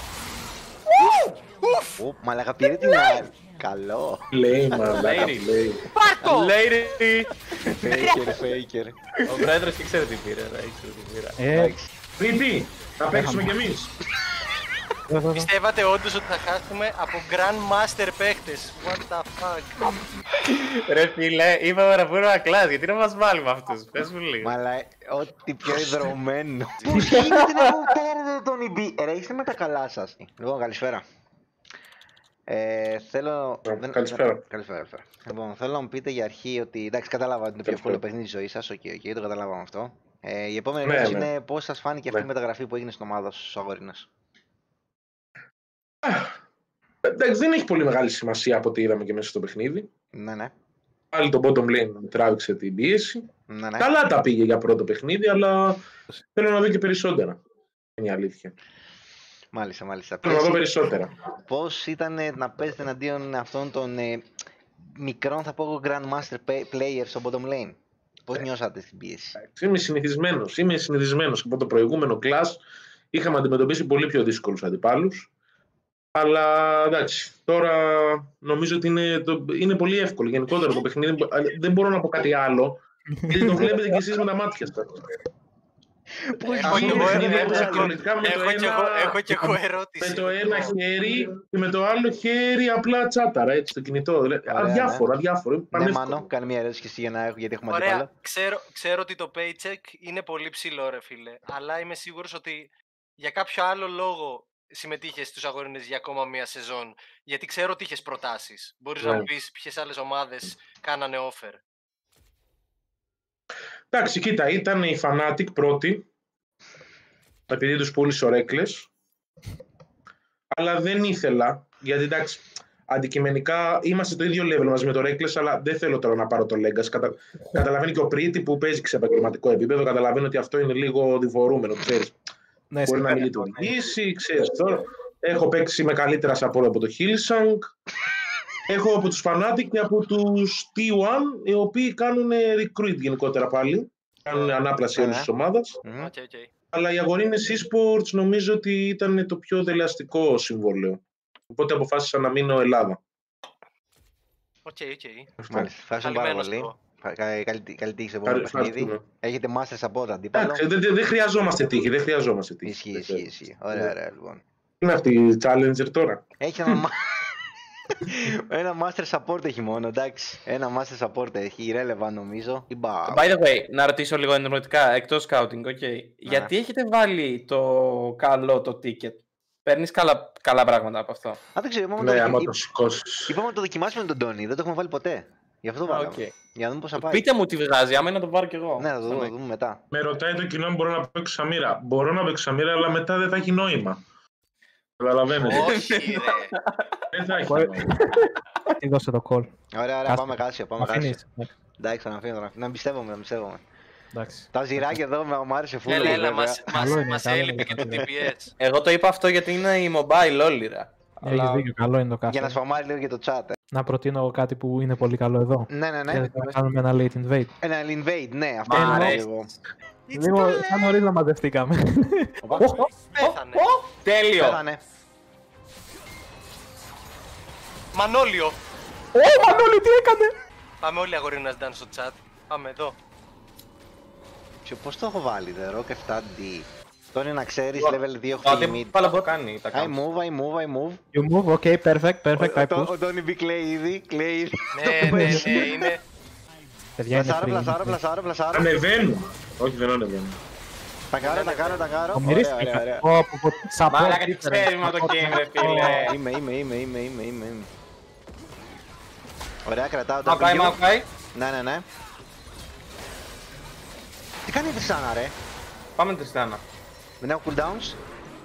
Speaker 2: Ω, μαλάκα πήρε την άλλη. Καλό.
Speaker 8: Λέει μαλάκα,
Speaker 6: Lady.
Speaker 8: λέει.
Speaker 7: Πάρτο!
Speaker 6: Lady!
Speaker 2: Faker, faker.
Speaker 6: Ο πρόεδρος τι ξέρει τι πήρε, ρε, ήξερε τι πήρε.
Speaker 5: Ε,
Speaker 8: Πίτι, θα παίξουμε κι εμείς.
Speaker 5: δω, δω, δω.
Speaker 7: Πιστεύατε όντως ότι θα χάσουμε από Grandmaster παίχτες. What the fuck.
Speaker 6: Ρε φίλε, είπαμε να πούμε ένα κλάσ, γιατί να μας βάλει με αυτούς, πες μου λίγο.
Speaker 2: Μαλά, ό,τι πιο ιδρωμένο. Πώς γίνεται να μου παίρνετε τον Ιμπί. Ρε, είστε με τα καλά σας. Λοιπόν, καλησπέρα. Ε, θέλω... δεν-
Speaker 8: καλησπέρα.
Speaker 2: Καλησπέρα, καλησπέρα. Λοιπόν, θέλω να μου πείτε για αρχή ότι εντάξει, κατάλαβα ότι είναι το πιο εύκολο
Speaker 8: Καλησπέρα.
Speaker 2: παιχνίδι της ζωής σας. Οκ, οκ, το καταλάβαμε αυτό. Ε, η επόμενη
Speaker 8: Ναι,
Speaker 2: ερώτηση
Speaker 8: ναι.
Speaker 2: είναι πώς σας φάνηκε αυτή η
Speaker 8: Ναι.
Speaker 2: μεταγραφή που έγινε στην ομάδα σας στους Αγόρινες.
Speaker 8: Εντάξει, δεν έχει πολύ μεγάλη σημασία από ό,τι είδαμε και μέσα στο παιχνίδι.
Speaker 2: Ναι, ναι.
Speaker 8: Πάλι το bottom lane τράβηξε την πίεση.
Speaker 2: Ναι, ναι.
Speaker 8: Καλά τα πήγε για πρώτο παιχνίδι, αλλά θέλω να δω και περισσότερα. Είναι η αλήθεια.
Speaker 2: Μάλιστα, μάλιστα.
Speaker 8: Θέλω να
Speaker 2: Ποιες-
Speaker 8: δω περισσότερα.
Speaker 2: Πώς ήταν ε, να παίζετε εναντίον αυτών των ε, μικρών, θα πω εγώ, Grandmaster pay- players στο bottom lane. Πώς νιώσατε στην πίεση.
Speaker 8: Είμαι συνηθισμένο. Είμαι συνηθισμένο από το προηγούμενο class. Είχαμε αντιμετωπίσει πολύ πιο δύσκολου αντιπάλου. Αλλά εντάξει, τώρα νομίζω ότι είναι, το, είναι πολύ εύκολο. Γενικότερα το παιχνίδι. Δεν μπορώ να πω κάτι άλλο. Γιατί το βλέπετε κι εσείς με τα μάτια σας.
Speaker 7: Έχω κι
Speaker 8: είναι
Speaker 7: εγώ-
Speaker 8: παιχνίδι
Speaker 7: έχω-
Speaker 8: που ξαφνικά με το
Speaker 7: έχω κι
Speaker 8: ένα-
Speaker 7: εγώ- Έχω κι εγώ
Speaker 8: Με
Speaker 7: ερώτηση.
Speaker 8: το ένα χέρι και με το άλλο χέρι απλά τσάταρα έτσι στο κινητό. Δηλαδή,
Speaker 2: Ωραία,
Speaker 8: αδιάφορο, αδιάφορο. Είναι
Speaker 2: Ναι,
Speaker 8: πανεύκολο.
Speaker 2: Μάνο, κάνε μια ερώτηση και εσύ για να έχω, γιατί έχουμε
Speaker 7: Ωραία,
Speaker 2: αντίπαλο.
Speaker 7: ξέρω, ξέρω ότι το paycheck είναι πολύ ψηλό ρε φίλε, αλλά είμαι σίγουρος ότι για κάποιο άλλο λόγο συμμετείχες στους αγώνες για ακόμα μία σεζόν. Γιατί ξέρω ότι είχες προτάσεις. Μπορείς να
Speaker 8: Ναι.
Speaker 7: μου πεις ποιες άλλες ομάδες κάνανε offer.
Speaker 8: Εντάξει, κοίτα, ήταν η Fnatic πρώτη, επειδή τους πούλησε ο Reckless, αλλά δεν ήθελα, γιατί εντάξει, αντικειμενικά είμαστε το ίδιο level μαζί με το Reckless, αλλά δεν θέλω τώρα να πάρω το Legacy. Κατα... Καταλαβαίνει και ο Πρίτη που παίζει σε επαγγελματικό επίπεδο, καταλαβαίνει ότι αυτό είναι λίγο διφορούμενο, ξέρεις.
Speaker 5: Ναι,
Speaker 8: Μπορεί να μην
Speaker 5: συμφέρει.
Speaker 8: λειτουργήσει, ξέρεις τώρα. Έχω παίξει με καλύτερα support από το Hillsong. Έχω από τους Fnatic και από τους τι ουάν, οι οποίοι κάνουν recruit γενικότερα πάλι. κάνουν ανάπλαση όλης της ομάδας.
Speaker 2: Μμμ.
Speaker 7: Οκ, οκ.
Speaker 8: Αλλά οι αγορίνες eSports νομίζω ότι ήταν το πιο δελεαστικό συμβόλαιο. Οπότε αποφάσισα να μείνω Ελλάδα.
Speaker 7: Οκ, οκ.
Speaker 2: Μάλιστα, ευχαριστούμε πάρα
Speaker 7: Καλυμμένος
Speaker 2: πολύ.
Speaker 7: εγώ.
Speaker 2: Κα- κα- Καλή καλή τύχη στο επόμενο
Speaker 8: Ευχαριστούμε.
Speaker 2: παιχνίδι. Έχετε master support αντίπαλο.
Speaker 8: Εντάξει, δεν δεν- δεν χρειαζόμαστε τύχη, δεν χρειαζόμαστε τύχη.
Speaker 2: Ισχύει, ισχύει, ισχύει. Ωραία, ωραία λοιπόν.
Speaker 8: Τι είναι αυτή η Challenger τώρα.
Speaker 2: Έχει ένα. μα- Ένα master support έχει μόνο, εντάξει. Ένα master support έχει, irrelevant νομίζω. Ή μπα.
Speaker 6: By the way, να ρωτήσω λίγο ενημερωτικά, εκτός scouting, ok. Γιατί έχετε βάλει το καλό το ticket? Παίρνεις καλά, καλά πράγματα από αυτό.
Speaker 2: Α, δεν ξέρω, είπαμε,
Speaker 8: Ναι,
Speaker 2: το,
Speaker 8: άμα
Speaker 2: δοκι-
Speaker 8: το σηκώσεις.
Speaker 2: είπαμε να το δοκιμάσουμε με τον Τόνι, δεν το έχουμε βάλει ποτέ. Γι' αυτό το
Speaker 6: Α,
Speaker 2: βάλαμε.
Speaker 6: οκ.
Speaker 2: Για να δούμε πώς θα πάει.
Speaker 6: Πείτε μου τι βγάζει, άμα είναι να το πάρω κι εγώ.
Speaker 2: Ναι, θα το δούμε, θα το δούμε μετά.
Speaker 8: Με ρωτάει το κοινό αν μπορώ να παίξω Σαμίρα. Μπορώ να παίξω Σαμίρα, αλλά μετά δεν θα έχει νόημα. Καταλαβαίνετε.
Speaker 7: Όχι, ρε.
Speaker 8: Δεν θα έχει νόημα.
Speaker 5: Τι δώσε το call.
Speaker 2: Ωραία, ωραία,
Speaker 5: Κάτσε.
Speaker 2: πάμε κάσιο, πάμε κάσιο.
Speaker 5: Αφήνεις.
Speaker 2: Εντάξει, τον αφήνω, τον αφήνω. Να εμπιστεύομαι, να εμπιστεύομαι.
Speaker 5: Εντάξει.
Speaker 2: Τα ζυράκια εδώ με- μου άρεσε φούλο.
Speaker 7: Έλα, έλα,
Speaker 2: βέβαια.
Speaker 7: μας, μας,
Speaker 5: Καλό είναι,
Speaker 7: μας
Speaker 5: καλό
Speaker 7: έλειπε
Speaker 5: είναι,
Speaker 7: και το
Speaker 5: καλό
Speaker 7: ντι πι ες.
Speaker 6: Εγώ το είπα αυτό γιατί είναι η mobile όλυρα.
Speaker 5: Έχεις δίκιο, καλό είναι το
Speaker 2: Για να
Speaker 5: κάθε.
Speaker 2: σπαμάρει λίγο και το chat. ε.
Speaker 5: Να προτείνω κάτι που είναι πολύ καλό εδώ.
Speaker 2: Ναι, ναι, ναι.
Speaker 5: Και να κάνουμε ένα late invade.
Speaker 2: Ένα invade, ναι, αυτό
Speaker 6: Μ'
Speaker 2: είναι
Speaker 6: αρέσει.
Speaker 2: εγώ.
Speaker 5: Λίγο σαν νωρίς να μαζευτήκαμε.
Speaker 7: Πέθανε.
Speaker 6: Τέλειο!
Speaker 2: Πέθανε.
Speaker 7: Μανόλιο.
Speaker 5: Ω, Μανώλη, τι έκανε!
Speaker 7: Πάμε όλοι οι αγορίνες να στο chat. Πάμε εδώ.
Speaker 2: Ποιο- Πώς το έχω βάλει, The Rock επτά ντι. Τώρα είναι να ξέρεις, level δύο
Speaker 6: Το
Speaker 2: έχει
Speaker 6: τι
Speaker 2: mid.
Speaker 6: πάλι μπορεί κάνει τα
Speaker 2: I
Speaker 6: κάνει.
Speaker 2: move, I move, I move.
Speaker 5: You move, okay, perfect, perfect, I
Speaker 2: Ο- ο-
Speaker 5: push.
Speaker 2: Ο Τόνι μπει κλαίει ήδη, κλαίει ήδη.
Speaker 7: Ναι, ναι, ναι, είναι.
Speaker 5: Παιδιά, είναι
Speaker 2: Πλασάρω,
Speaker 5: free.
Speaker 2: πλασάρω, πλασάρω, πλασάρω.
Speaker 8: Ανεβαίνουμε. Όχι, δεν ανεβαίνουμε.
Speaker 2: Τα κάνω, τα κάνω, τα κάνω.
Speaker 5: Ο
Speaker 2: Ωραία,
Speaker 5: μυρίστηκε.
Speaker 2: ωραία, ωραία.
Speaker 5: Πω, πω, πω, support.
Speaker 6: Μαλάκα τι ξέρεις με το game ρε φίλε.
Speaker 2: Είμαι, είμαι, είμαι, είμαι, είμαι, είμαι. είμαι. Ωραία, κρατάω το
Speaker 6: Μαουκάι,
Speaker 2: W.
Speaker 6: μαουκάι.
Speaker 2: Ναι, ναι, ναι. Τι κάνει η Τρισάνα, ρε.
Speaker 6: Πάμε Τριστάνα.
Speaker 2: Δεν έχω cooldowns.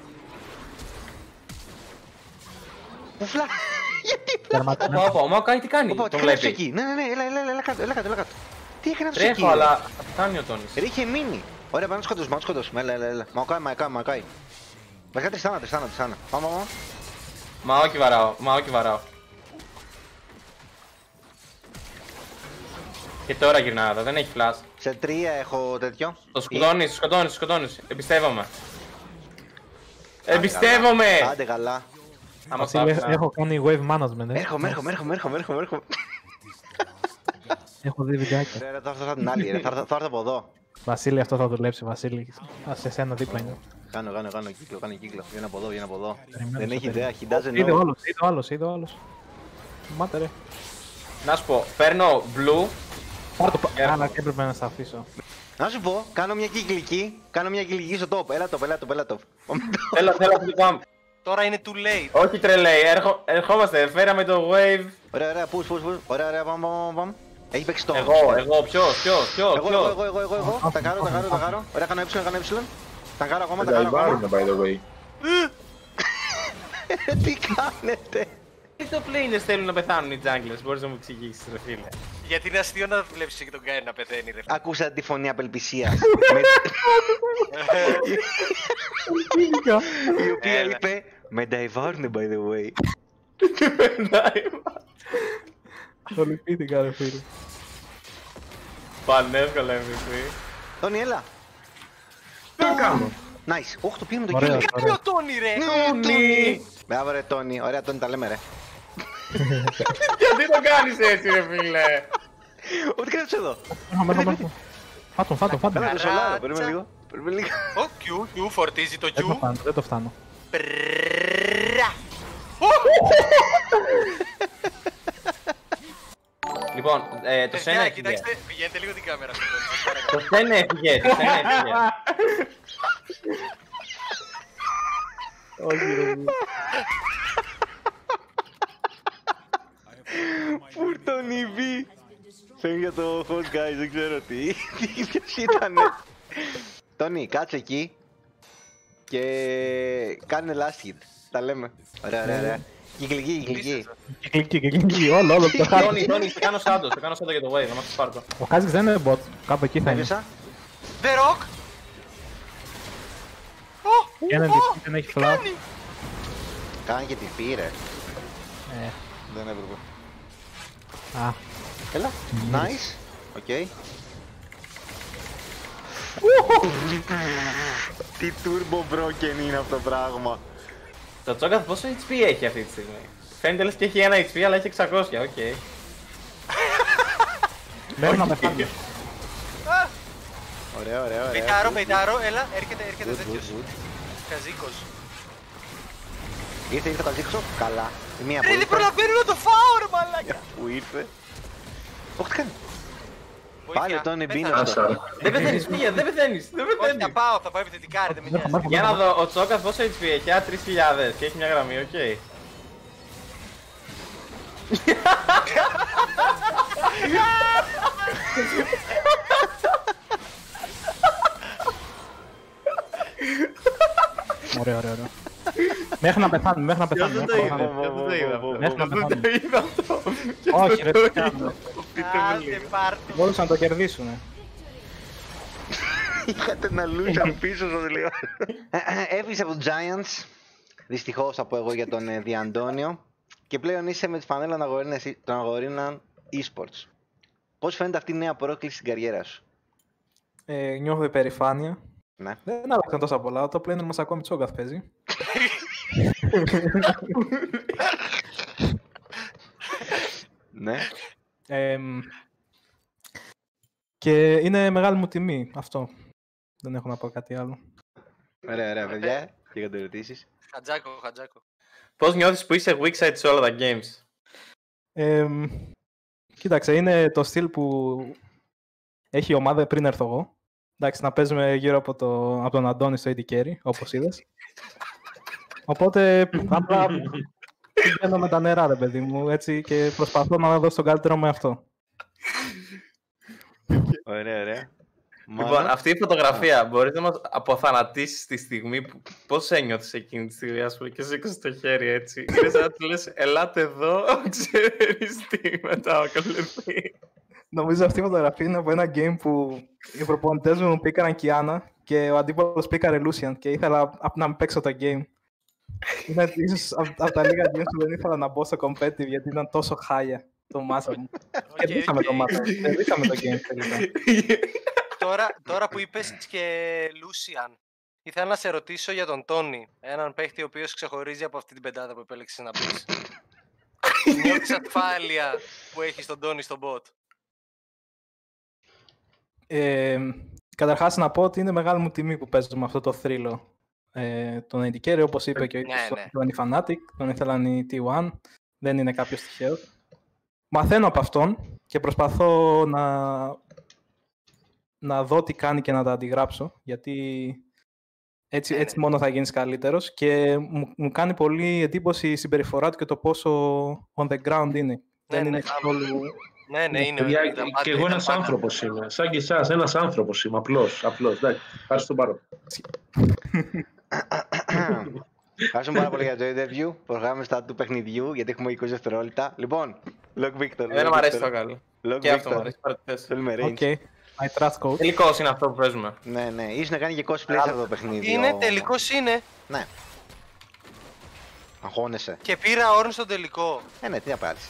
Speaker 2: Ουφλά. Γιατί
Speaker 5: Τερματινά.
Speaker 6: Όπα, όπα, ο Μαουκάι τι κάνει,
Speaker 2: Οπα, τι
Speaker 6: τον
Speaker 2: έκανε αυτό
Speaker 6: βλέπει.
Speaker 2: εκεί. Ναι, ναι, ναι, έλα, έλα, έλα, έλα κάτω, έλα κάτω, έλα κάτω. Τι έκανε αυτό εκεί.
Speaker 6: Τρέχω, αλλά θα φτάνει ο Τόνις.
Speaker 2: Ρε, είχε μείνει. Ωραία, πάμε να σκοτώσουμε, πάμε να σκοτώσουμε. Έλα, έλα, έλα. Μαουκάι, μαουκάι, μαουκάι. Βασικά Τριστάνα, Τριστάνα, Τριστάνα. Πάμε, πάμε.
Speaker 6: Μα όχι βαράω, μα όχι βαράω. Και τώρα γυρνάω εδώ, δεν έχει flash.
Speaker 2: Σε τρία έχω τέτοιο.
Speaker 6: Το σκοτώνεις, το σκοτώνεις, το σκοτώνεις. Εμπιστεύομαι. Εμπιστεύομαι!
Speaker 2: Άντε καλά.
Speaker 6: Άμα το
Speaker 5: Βασίλη,
Speaker 6: άφηνα.
Speaker 5: έχω κάνει wave management, ε.
Speaker 2: Έρχομαι, έρχομαι, έρχομαι, έρχομαι, έρχομαι, έρχομαι.
Speaker 5: Έχω δει βιντεάκια.
Speaker 2: Ρε, ρε, θα έρθω σαν την άλλη, ρε. Θα έρθω θα έρθω από εδώ.
Speaker 5: Βασίλη, αυτό θα δουλέψει, Βασίλη. Α, σε σένα δίπλα είναι.
Speaker 2: Κάνω, κάνω, κάνω κύκλο, κάνω κύκλο. Βγαίνω από εδώ, βγαίνω από εδώ.
Speaker 5: Περιμένω
Speaker 2: Δεν
Speaker 5: στο
Speaker 2: έχει
Speaker 5: τέλος.
Speaker 2: ιδέα, he doesn't
Speaker 5: Είδε ο
Speaker 2: know.
Speaker 5: άλλος, είδε ο άλλος, είδε ο άλλος. Μάτε ρε.
Speaker 6: Να σου πω, παίρνω blue.
Speaker 5: Πάρ' το
Speaker 6: Έρχομαι.
Speaker 5: αλλά και έπρεπε να στα αφήσω.
Speaker 2: Να σου πω, κάνω μια κυκλική, κάνω μια κυκλική στο top. Έλα top, έλα top, έλα top.
Speaker 6: Θέλω, θέλω αυτό το πάμε.
Speaker 7: Τώρα είναι too late.
Speaker 6: Όχι τρελέει, έρχο, ερχόμαστε, φέραμε το wave.
Speaker 2: Ωραία, ωραία, push, push, push. Ωραία, ωραία, πάμε, πάμε, πάμε. Έχει παίξει το.
Speaker 6: Εγώ, εγώ, ποιος, ποιος, ποιος,
Speaker 2: Εγώ, εγώ, εγώ,
Speaker 6: ποιος.
Speaker 2: εγώ, εγώ, εγώ. Τα κάνω, τα κάνω, τα κάνω. Ωραία, κάνω ε, κάνω ε. Τα κάνω ακόμα, τα
Speaker 8: Θα
Speaker 2: κάνω
Speaker 8: τα
Speaker 2: ακόμα.
Speaker 8: βάλουμε, by the way.
Speaker 2: Τι κάνετε.
Speaker 6: Τι το planers θέλουν να πεθάνουν οι junglers, μπορείς να μου εξηγήσεις ρε φίλε.
Speaker 7: Γιατί είναι αστείο να βλέπεις και τον Γκάι να πεθαίνει, ρε.
Speaker 2: Ακούσατε τη φωνή απελπισίας. Με- Η οποία
Speaker 7: Έλα.
Speaker 2: είπε, με νταϊβάρουνε by the way.
Speaker 5: Το λυπήθηκα ρε φίλε.
Speaker 6: Πανεύκολα εμ βι πι.
Speaker 2: Τόνι, έλα.
Speaker 8: Τι να κάνω.
Speaker 2: Nice. Όχι, το πήγαμε το
Speaker 5: Ωραία.
Speaker 2: κύριο.
Speaker 7: Τι ο Τόνι, ρε.
Speaker 2: Ναι, Τόνι. Μπράβο ρε Τόνι. Ωραία, Τόνι, τα λέμε ρε.
Speaker 6: Γιατί το κάνεις έτσι ρε φίλε.
Speaker 2: Ό,τι κάνεις εδώ.
Speaker 5: Έρχομαι, έρχομαι, έρχομαι. Φάτον, φάτον, φάτον.
Speaker 2: Έλα,
Speaker 5: Δεν
Speaker 2: το σολάρω.
Speaker 7: Ράτσα.
Speaker 2: Περίμενε λίγο. Περίμενε λίγο.
Speaker 7: Ο Q, Q φορτίζει το
Speaker 5: το
Speaker 7: Q.
Speaker 5: φτάνω, δεν το φτάνω.
Speaker 7: Πρρρρρρα.
Speaker 6: Λοιπόν, ε, το Σένα
Speaker 7: Παιδιά,
Speaker 6: έφυγε.
Speaker 7: κοιτάξτε, πηγαίνετε λίγο την κάμερα στο Τόνι, σας παρακαλώ.
Speaker 6: Το Σένα έφυγε, το Σένα έφυγε.
Speaker 5: Όχι ρε φίλε.
Speaker 2: Τόνι βι. Φεύγει για το host guys, δεν ξέρω τι. Ποιος ήτανε. Τόνι, κάτσε εκεί. Και κάνε last hit. Τα λέμε. Ωραία, ωραία, ωραία. Κυκλική, κυκλική.
Speaker 5: Κυκλική, κυκλική, όλο, όλο το χάρτη.
Speaker 6: Τόνι, Τόνι, σε κάνω σάντο, σε κάνω σάντο για το wave, να μας πάρω το.
Speaker 5: Ο Χάζικς δεν είναι bot, κάπου εκεί θα είναι.
Speaker 2: Έπιασα.
Speaker 7: The Rock.
Speaker 5: Και ένα δικό δεν έχει flash.
Speaker 2: Κάνει και τη πήρε.
Speaker 5: Ε,
Speaker 2: Δεν έπρεπε.
Speaker 5: α,
Speaker 2: Έλα. Nice. Οκ. Τι turbo broken είναι αυτό το πράγμα.
Speaker 6: Το Τσόγκαθ πόσο έιτς πι έχει αυτή τη στιγμή? Φαίνεται λες και έχει ένα έιτς πι αλλά έχει εξακόσια, οκ.
Speaker 5: Μέχρι να με φάνε.
Speaker 2: Ωραία, ωραία, ωραία.
Speaker 7: Πεϊτάρω, πεϊτάρω, έλα, έρχεται, έρχεται τέτοιος. Καζίκος.
Speaker 2: Ήρθε, ήρθε ο Καζίκος, καλά. Η μία που
Speaker 7: Ρε, δεν
Speaker 2: ήρθε.
Speaker 7: προλαβαίνω να το φάω ρε μαλάκα.
Speaker 2: Που ήρθε. Όχι, τι κάνει.
Speaker 7: Βοήθεια,
Speaker 2: Πάλι τον
Speaker 7: πέθανε.
Speaker 2: εμπίνο.
Speaker 6: Δεν πεθαίνεις, φύγε, δεν πεθαίνεις, δεν
Speaker 7: Όχι, θα
Speaker 6: πεθαίνεις.
Speaker 7: πάω, θα πάω επιθετικά ρε, δεν με νοιάζει.
Speaker 6: Για να δω, ο Τσόγκαθ πόσο έιτς πι έχει? Α, τρεις χιλιάδες και έχει μια γραμμή, οκ.
Speaker 5: Ωραία, ωραία, ωραία. Μέχρι να πεθάνουμε, μέχρι να πεθάνουμε.
Speaker 6: Δεν το είδα,
Speaker 5: μέχρι να
Speaker 6: δεν το είδα.
Speaker 5: Μέχρι να
Speaker 6: Δεν το
Speaker 5: πεθάνουμε.
Speaker 6: είδα αυτό.
Speaker 5: Όχι ρε, τι κάνουμε.
Speaker 7: Άντε πάρ' το.
Speaker 5: Μπορούσαν να το κερδίσουνε.
Speaker 2: Είχατε να λούσαν πίσω στο τελείω. Έφυγε από τους Giants. Δυστυχώς θα πω εγώ για τον ε, Διαντώνιο. Και πλέον είσαι με τη φανέλα των Αγορίνων eSports. Πώς φαίνεται αυτή η νέα πρόκληση στην καριέρα σου?
Speaker 5: Ε, νιώθω υπερηφάνεια.
Speaker 2: Ναι.
Speaker 5: Δεν άλλαξαν τόσα πολλά, το πλέον μας ακόμη Τσόγκαθ παίζει.
Speaker 2: Ναι.
Speaker 5: Ε, και είναι μεγάλη μου τιμή αυτό. Δεν έχω να πω κάτι άλλο.
Speaker 2: Ωραία, ωραία, παιδιά. Και για το ερωτήσεις.
Speaker 7: Χατζάκο, χατζάκο.
Speaker 6: Πώς νιώθεις που είσαι weak side σε όλα τα games?
Speaker 5: Ε, κοίταξε, είναι το στυλ που έχει η ομάδα πριν έρθω εγώ. Εντάξει, να παίζουμε γύρω από, το, από τον Αντώνη στο έι ντι Carry, όπως είδες. Οπότε, απλά πηγαίνω με τα νερά, ρε παιδί μου, έτσι, και προσπαθώ να δώσω τον καλύτερο με αυτό.
Speaker 2: Ωραία, ωραία.
Speaker 6: Λοιπόν, αυτή η φωτογραφία μπορείς να μας αποθανατήσεις τη στιγμή που πώς ένιωθες εκείνη τη στιγμή, ας πούμε, και σήκωσες το χέρι έτσι. Είναι σαν να του λες, ελάτε εδώ, ξέρεις τι μετά ακολουθεί.
Speaker 5: Νομίζω αυτή η φωτογραφία είναι από ένα game που οι προπονητές μου πήκαραν Κιάνα και ο αντίπαλος πήκαρε Λούσιαν και ήθελα να μην παίξω το game. Είναι ίσως από τα λίγα games που δεν ήθελα να μπω στο competitive γιατί ήταν τόσο χάλια το μάσα μου. Κερδίσαμε το μάσα, κερδίσαμε το game τελικά.
Speaker 7: Τώρα, τώρα που είπες και Λούσιαν, ήθελα να σε ρωτήσω για τον Τόνι, έναν παίχτη ο οποίος ξεχωρίζει από αυτή την πεντάδα που επέλεξες να πεις. Νιώθεις ασφάλεια που έχεις τον Τόνι στον bot?
Speaker 5: Ε, καταρχάς να πω ότι είναι μεγάλη μου τιμή που παίζω με αυτό το θρύλο. Ε, τον έι ντι Carry, όπως είπε και ο ίδιος,
Speaker 7: ναι, ναι.
Speaker 5: τον Fanatic, τον ήθελαν οι τι ουάν, δεν είναι κάποιος τυχαίος. Μαθαίνω από αυτόν και προσπαθώ να, να δω τι κάνει και να τα αντιγράψω, γιατί έτσι,
Speaker 7: ναι,
Speaker 5: έτσι
Speaker 7: ναι.
Speaker 5: μόνο θα γίνεις καλύτερος και μου, μου κάνει πολύ εντύπωση η συμπεριφορά του και το πόσο on the ground είναι.
Speaker 7: Ναι,
Speaker 5: δεν
Speaker 7: ναι,
Speaker 5: είναι
Speaker 7: θα-
Speaker 5: καθόλου...
Speaker 7: Ναι, ναι, είναι.
Speaker 8: Παιδιά,
Speaker 7: ήταν πάντα-
Speaker 8: και εγώ
Speaker 7: ήταν
Speaker 8: ένας
Speaker 7: πάντα.
Speaker 8: άνθρωπος είμαι. Σαν και εσάς, ένας άνθρωπος είμαι. Απλώς, απλώς. Εντάξει, ευχαριστώ πάρα πολύ.
Speaker 2: Ευχαριστούμε πάρα πολύ για το interview. Προχωράμε στα του παιχνιδιού γιατί έχουμε είκοσι δευτερόλεπτα. Λοιπόν, Lock Victor.
Speaker 6: Εμένα μου αρέσει το καλό.
Speaker 2: Lock
Speaker 6: Και αυτό μου
Speaker 2: Victor.
Speaker 6: αρέσει. πάρε τη θέση.
Speaker 2: Θέλουμε range.
Speaker 5: Okay. I trust coach.
Speaker 6: Τελικός είναι αυτό που παίζουμε.
Speaker 2: Ναι, ναι. Ίσως να κάνει και cosplay σε αυτό το παιχνίδι.
Speaker 7: Είναι,
Speaker 2: ο-
Speaker 7: τελικός είναι.
Speaker 2: Ναι. Αγχώνεσαι.
Speaker 7: Και πήρα όρν στον τελικό.
Speaker 2: Ε, ναι, τι να πάρεις.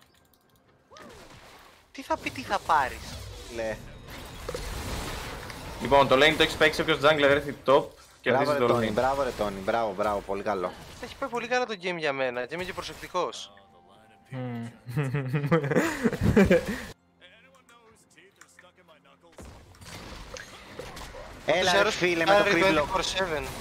Speaker 7: Τι θα πει, τι θα πάρεις?
Speaker 2: Λε.
Speaker 6: Λοιπόν, το lane το έχει παίξει όποιος jungler έρθει top και
Speaker 2: Μπράβο
Speaker 6: κερδίζει
Speaker 2: ρε
Speaker 6: το
Speaker 2: Τόνι,
Speaker 6: lane.
Speaker 2: μπράβο ρε Τόνι, μπράβο, μπράβο, πολύ καλό.
Speaker 7: Έχει πάει πολύ καλά το game για μένα και είμαι και προσεκτικός.
Speaker 2: Έλα ρε φίλε με το κρύμπλοκ.
Speaker 7: είκοσι τέσσερα επτά.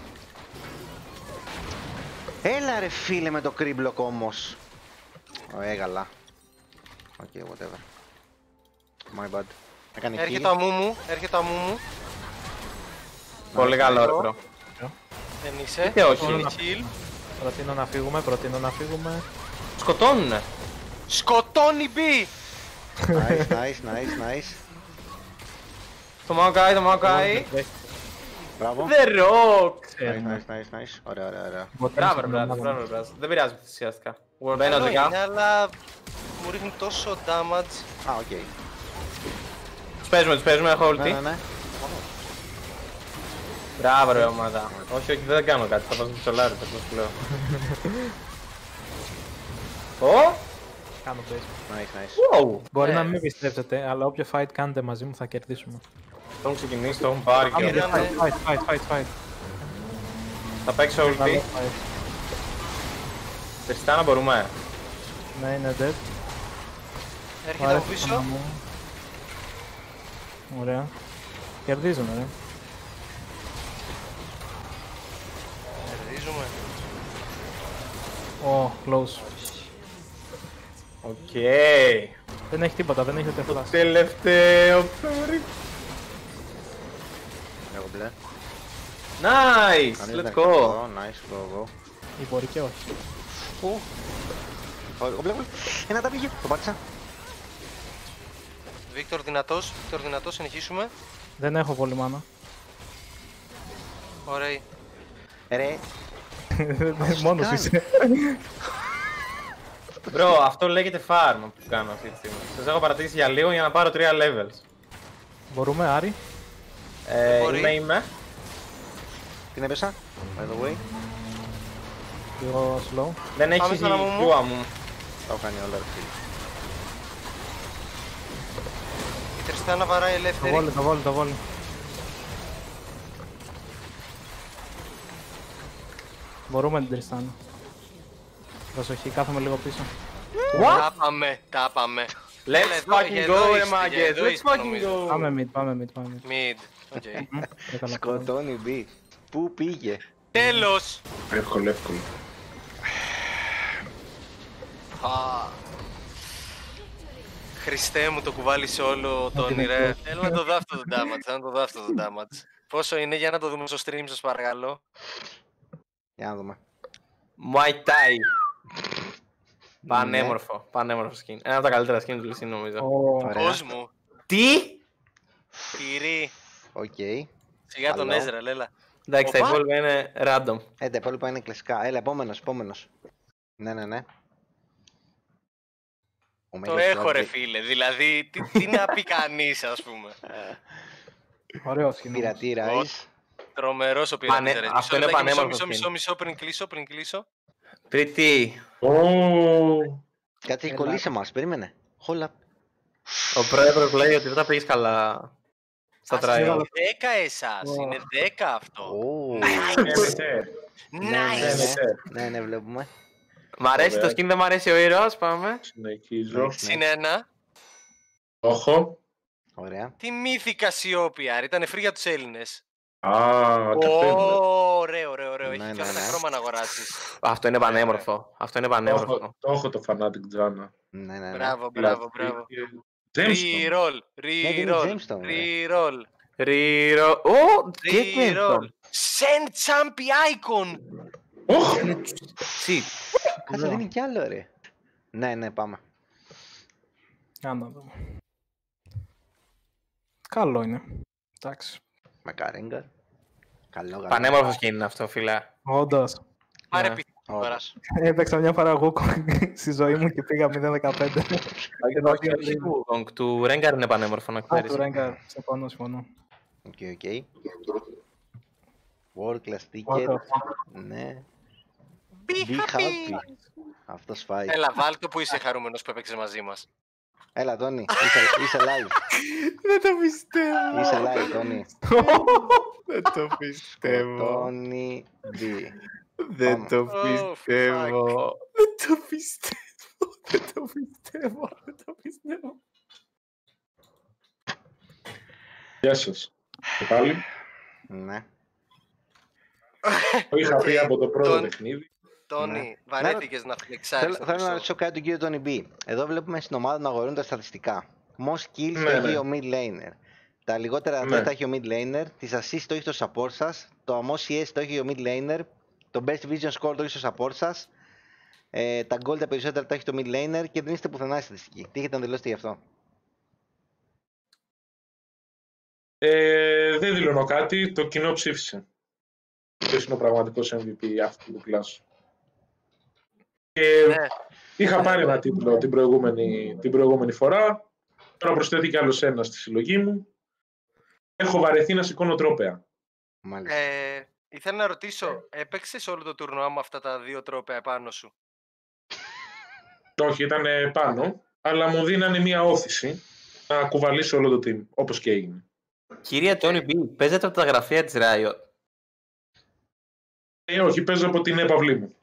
Speaker 2: Έλα ρε φίλε με το κρύμπλοκ όμως. Ωραία, καλά. Οκ, okay, whatever. My bad. Έκανε
Speaker 7: Έρχεται
Speaker 2: kill.
Speaker 7: ο Αμούμου, έρχεται ο Αμούμου.
Speaker 6: Πολύ καλό ρε bro.
Speaker 7: Δεν είσαι.
Speaker 6: Και όχι.
Speaker 7: Είναι kill.
Speaker 5: Προτείνω να φύγουμε, προτείνω να φύγουμε.
Speaker 6: Σκοτώνουνε.
Speaker 7: Σκοτώνει B!
Speaker 2: Nice, nice, nice, nice.
Speaker 6: Το Maokai, το Maokai.
Speaker 2: Μπράβο.
Speaker 6: The Rock.
Speaker 2: Nice, nice, nice, nice. Ωραία, ωραία, ωραία.
Speaker 6: Μπράβο ρε μπράβο, μπράβο ρε μπράβο. Δεν πειράζει ουσιαστικά. Μπαίνει
Speaker 7: Καλό είναι,
Speaker 6: οδικά.
Speaker 7: αλλά μου ρίχνει τόσο damage.
Speaker 2: Α, οκ.
Speaker 6: Τους παίζουμε, τους παίζουμε, έχω
Speaker 2: Ναι, ναι,
Speaker 6: ulti.
Speaker 2: ναι.
Speaker 6: Μπράβο ρε ομάδα. Όχι, όχι, δεν κάνω κάτι, θα βάζω το σολάρι, θα σου λέω. Ω!
Speaker 5: Κάνω base.
Speaker 2: Nice, nice.
Speaker 6: Wow!
Speaker 5: Μπορεί
Speaker 7: Ε.
Speaker 5: να μην με πιστέψετε, αλλά όποιο fight κάνετε μαζί μου θα κερδίσουμε.
Speaker 6: Το έχουν ξεκινήσει, το έχουν πάρει και
Speaker 5: Fight,
Speaker 6: όλα.
Speaker 5: fight, fight, fight, fight.
Speaker 6: Θα παίξω ulti.
Speaker 5: Καλό fight.
Speaker 6: Τριστάνα μπορούμε.
Speaker 5: Ναι, είναι dead.
Speaker 7: Έρχεται
Speaker 5: Πάρε
Speaker 7: από
Speaker 5: το
Speaker 7: πίσω.
Speaker 5: πάνω μου. Ωραία. Κερδίζουμε, ρε.
Speaker 7: Κερδίζουμε.
Speaker 5: Ω, close.
Speaker 6: Οκ.
Speaker 5: Δεν έχει τίποτα, δεν έχει ούτε flash.
Speaker 6: Τελευταίο πέρι.
Speaker 2: Εγώ μπλε.
Speaker 6: Nice!
Speaker 2: Κανείς
Speaker 6: Let's
Speaker 2: δεν
Speaker 6: go!
Speaker 2: έχω. Nice, go, go.
Speaker 5: Ή μπορεί και όχι.
Speaker 2: Ω, Εγώ μπλε, μπλε. Ένα τα πήγε. Το πάτησα.
Speaker 7: Βίκτορ δυνατός, Βίκτορ δυνατός, συνεχίσουμε.
Speaker 5: Δεν έχω πολύ μάνα.
Speaker 7: Ωραία.
Speaker 2: Ρε,
Speaker 5: Μόνος
Speaker 2: κάνει.
Speaker 5: είσαι.
Speaker 6: Bro, αυτό λέγεται farm που κάνω αυτή τη στιγμή. Σας έχω παρατήσει για λίγο για να πάρω τρία levels.
Speaker 5: Μπορούμε, Άρη.
Speaker 6: Ε,
Speaker 7: Μπορεί.
Speaker 6: είμαι, είμαι.
Speaker 2: την έπεσα. By the way.
Speaker 5: Λίγο slow.
Speaker 6: Δεν
Speaker 7: Πάμε
Speaker 6: έχει
Speaker 7: στον άμμο μου.
Speaker 6: Q μου.
Speaker 2: Τα έχω κάνει όλα, ρε φίλε.
Speaker 7: Η Τριστάνα βαράει
Speaker 5: Το
Speaker 7: ελεύθερη.
Speaker 5: βόλι, το βόλι, το βόλι. Μπορούμε την Τριστάνα. Προσοχή, κάθομαι λίγο πίσω.
Speaker 7: Τα πάμε, τα πάμε. Έλα,
Speaker 6: Let's
Speaker 7: εδώ,
Speaker 6: fucking
Speaker 7: εδώ
Speaker 6: go, ρε
Speaker 7: είστε,
Speaker 6: μάγκες.
Speaker 7: εδώ
Speaker 6: Let's
Speaker 7: είστε,
Speaker 6: fucking
Speaker 7: νομίζω.
Speaker 6: go.
Speaker 5: Πάμε mid, πάμε mid, πάμε mid.
Speaker 7: Mid. Οκ.
Speaker 5: Μμμ, δεν καλά.
Speaker 2: Σκοτώνει μπι. Πού πήγε.
Speaker 7: Τέλος!
Speaker 8: Εύκολο, εύκολο.
Speaker 7: Α. Χριστέ μου, το κουβάλισε όλο το
Speaker 5: την
Speaker 7: όνειρε.
Speaker 5: εκτός.
Speaker 7: Θέλω να το δω αυτό το damage, θέλω να το δω αυτό το damage. Πόσο είναι για να το δούμε στο stream σας παρακαλώ.
Speaker 2: Για να δούμε.
Speaker 6: Muay Thai. Πανέμορφο, πανέμορφο skin. Ένα από τα καλύτερα skin του Λυσίνου νομίζω.
Speaker 5: Ω,
Speaker 2: Ωραία.
Speaker 7: Κόσμο.
Speaker 6: Τι!
Speaker 7: Τυρί.
Speaker 2: Οκ.
Speaker 7: Σιγά τον
Speaker 2: Καλό.
Speaker 7: Έζρα, λέλα.
Speaker 6: Εντάξει, τα
Speaker 7: Οπα.
Speaker 6: υπόλοιπα είναι random.
Speaker 2: Ε, τα υπόλοιπα είναι κλασικά. Έλα, επόμενος, επόμενος. Ναι, ναι, ναι. Ο
Speaker 7: Το
Speaker 2: Μέγας
Speaker 7: έχω ρε
Speaker 2: Blood
Speaker 7: φίλε, δηλαδή τι, τι να πει κανείς ας πούμε.
Speaker 5: ωραίο skin. όμως.
Speaker 2: Πειρατήρα,
Speaker 7: Ω.
Speaker 2: εις.
Speaker 7: Τρομερός ο
Speaker 6: Πανε-
Speaker 7: πειρατής.
Speaker 6: αυτό είναι
Speaker 7: Μισό,
Speaker 6: πανέμορφο
Speaker 7: μισό,
Speaker 6: skin.
Speaker 7: μισό, μισό, πριν κλείσω, πριν κλείσω.
Speaker 6: Pretty.
Speaker 8: Ω,
Speaker 2: Κάτσε, έχει
Speaker 5: Έλα.
Speaker 2: κολλήσει εμάς, περίμενε. Hold up.
Speaker 6: Ο πρόεδρος λέει ότι δεν τα πήγες καλά στα
Speaker 7: Ας είναι
Speaker 6: trial.
Speaker 7: δέκα εσάς,
Speaker 5: Ω.
Speaker 7: είναι δέκα αυτό.
Speaker 2: Ω.
Speaker 8: φαίνεται.
Speaker 2: Ναι, ναι,
Speaker 7: Nice!
Speaker 2: ναι. Ναι, ναι, βλέπουμε.
Speaker 6: Μ' αρέσει το
Speaker 8: Ωραία.
Speaker 6: skin, δεν μ' αρέσει ο ήρωας, πάμε.
Speaker 8: Συνεχίζω.
Speaker 7: Συν ένα.
Speaker 8: Το έχω.
Speaker 2: Ωραία.
Speaker 7: Τι μύθη Κασιόπια, ήταν free για τους Έλληνες.
Speaker 8: Α, κατέβαινε.
Speaker 7: Ωραίο, ωραίο, ωραίο.
Speaker 2: Ναι,
Speaker 7: Έχει
Speaker 2: ναι,
Speaker 7: και όλα τα
Speaker 2: ναι.
Speaker 7: χρώμα να αγοράσεις.
Speaker 6: Αυτό είναι πανέμορφο. Αυτό είναι
Speaker 8: Το έχω-
Speaker 6: πανέμορφο.
Speaker 8: Το έχω το Fanatic Jana.
Speaker 2: Ναι, ναι, ναι.
Speaker 7: Μπράβο, μπράβο, μπράβο.
Speaker 8: Gemstone.
Speaker 7: Reroll,
Speaker 2: είναι
Speaker 7: reroll,
Speaker 2: Gemstone, ρε.
Speaker 7: reroll,
Speaker 6: Ρίρο... Ω! Τι
Speaker 7: reroll.
Speaker 6: είναι
Speaker 7: Send champi icon.
Speaker 8: Ωχ!
Speaker 6: Τι!
Speaker 2: Κάτσε, δεν είναι κι άλλο, ρε. Ναι, ναι, πάμε.
Speaker 5: Για να δούμε. Καλό είναι. Εντάξει.
Speaker 2: Με Καρέγκαρ. Καλό, καλό.
Speaker 6: Πανέμορφο skin είναι αυτό, φίλε.
Speaker 5: Όντως.
Speaker 7: Πάρε
Speaker 6: Ναι.
Speaker 7: πιθανό τώρα.
Speaker 2: Όντως.
Speaker 5: Έπαιξα μια φορά Wukong στη ζωή μου και πήγα μηδέν δεκαπέντε.
Speaker 6: Όχι, όχι του Wukong, του Rengar είναι πανέμορφο να
Speaker 5: Α,
Speaker 6: ξέρεις.
Speaker 5: του Rengar. Συμφωνώ, συμφωνώ.
Speaker 2: Οκ, οκ. World class
Speaker 5: What
Speaker 2: ticket.
Speaker 5: the
Speaker 2: Ναι.
Speaker 7: Be
Speaker 2: Be
Speaker 7: happy.
Speaker 2: happy. Αυτός φάει.
Speaker 7: Έλα, βάλ το που είσαι χαρούμενος που έπαιξε μαζί μας.
Speaker 2: Έλα, Τόνι. Είσαι, είσαι live.
Speaker 6: Δεν το πιστεύω.
Speaker 2: Είσαι live, Τόνι.
Speaker 6: Δεν το
Speaker 2: Ο
Speaker 6: πιστεύω.
Speaker 2: Τόνι B.
Speaker 6: Δεν
Speaker 2: Πάμε.
Speaker 6: το
Speaker 7: Oh,
Speaker 6: πιστεύω. Δεν το πιστεύω. Δεν το πιστεύω. Δεν το πιστεύω.
Speaker 8: Γεια σας. Και πάλι.
Speaker 2: Ναι.
Speaker 8: Το είχα πει από το πρώτο
Speaker 7: Τον-
Speaker 8: παιχνίδι.
Speaker 7: Τόνι, βαρέθηκες να φλεξάρεις
Speaker 2: Θέλω,
Speaker 7: το
Speaker 2: θέλω να
Speaker 7: χρυσό.
Speaker 2: ρωτήσω κάτι τον κύριο Τόνι B. Εδώ βλέπουμε στην ομάδα να αγορούν τα στατιστικά. Most kills
Speaker 8: Ναι,
Speaker 2: το έχει
Speaker 8: ναι.
Speaker 2: ο mid laner. Τα λιγότερα
Speaker 8: Ναι.
Speaker 2: ναι. τα έχει ο mid laner. Τις assists το έχει το support σας. Το amos σι ες το έχει ο mid laner. Το best vision score το έχει στο support σας. Ε, τα gold τα περισσότερα τα έχει το mid laner και δεν είστε πουθενά στη στατιστική. Τι έχετε να δηλώσετε γι' αυτό?
Speaker 8: Ε, δεν δηλώνω κάτι. Το κοινό ψήφισε. Ποιος είναι ο πραγματικός εμ βι πι αυτού του κλάσου. Και
Speaker 7: Ναι.
Speaker 8: είχα πάρει ένα τίτλο την προηγούμενη, την προηγούμενη φορά. Τώρα προσθέθηκε άλλος ένα στη συλλογή μου. Έχω βαρεθεί να σηκώνω τρόπαια.
Speaker 2: Μάλιστα.
Speaker 7: Ε, ήθελα να ρωτήσω, έπαιξες όλο το τουρνουά με αυτά τα δύο τρόπαια επάνω σου?
Speaker 8: Όχι, ήταν πάνω, αλλά μου δίνανε μία όθηση να κουβαλήσω όλο το team, όπως και έγινε.
Speaker 6: Κύριε Tony B, παίζετε από τα γραφεία της Riot?
Speaker 8: Ε, όχι, παίζω από την έπαυλή μου.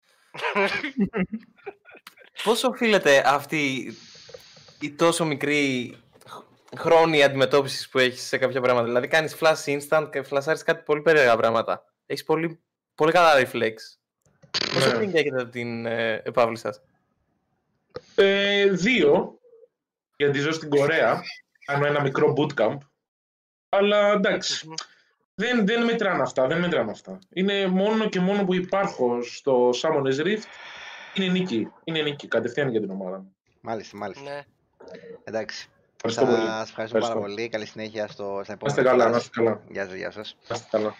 Speaker 6: Πώς οφείλεται αυτή η τόσο μικρή χρόνια αντιμετώπιση που έχεις σε κάποια πράγματα? Δηλαδή κάνεις flash instant και φλασάρεις κάτι πολύ περίεργα πράγματα. Έχεις πολύ, πολύ καλά reflex. Πόσο πριν έχετε την ε, επαύλη σας?
Speaker 8: Ε, δύο, γιατί ζω στην Κορέα, κάνω ένα μικρό bootcamp. Αλλά εντάξει, δεν, δεν μετράνε αυτά, δεν μετράνε αυτά. Είναι μόνο και μόνο που υπάρχω στο Summoners Rift, είναι νίκη, είναι νίκη, κατευθείαν για την ομάδα μου.
Speaker 2: Μάλιστα, μάλιστα.
Speaker 7: Ναι.
Speaker 2: Εντάξει.
Speaker 8: Ευχαριστώ πολύ.
Speaker 2: Σας ευχαριστώ πάρα πολύ. Καλή συνέχεια στο
Speaker 8: Να
Speaker 2: στα επόμενα.
Speaker 8: είστε καλά, να είστε καλά.
Speaker 2: Γεια σας, γεια σας.
Speaker 8: Να είστε καλά.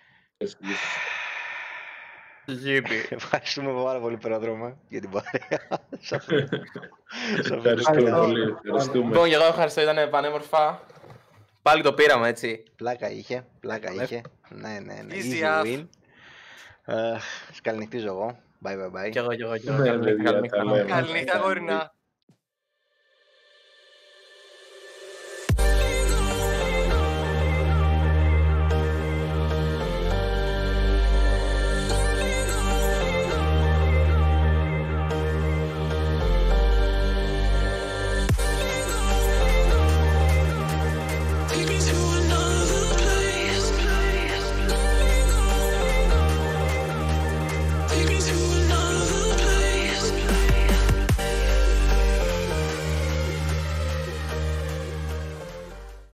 Speaker 6: Γίνει.
Speaker 2: Ευχαριστούμε πάρα πολύ, Περόδρομα, για την παρέα.
Speaker 8: Ευχαριστούμε πολύ. Ευχαριστούμε.
Speaker 6: Λοιπόν, και εγώ ευχαριστώ, ήταν πανέμορφα. Πάλι το πήραμε, έτσι.
Speaker 2: Πλάκα είχε, πλάκα είχε. Ναι, ναι, ναι.
Speaker 7: Easy
Speaker 2: Easy
Speaker 7: off.
Speaker 2: win. Σας καληνυχτίζω εγώ. Bye, bye, bye.
Speaker 6: Κι εγώ, κι εγώ, κι εγώ.
Speaker 8: Ναι,
Speaker 6: Καλή νύχτα,
Speaker 8: παιδιά,
Speaker 6: καλή νύχτα.
Speaker 8: τα λέμε.
Speaker 7: Καλή νύχτα, γορινά.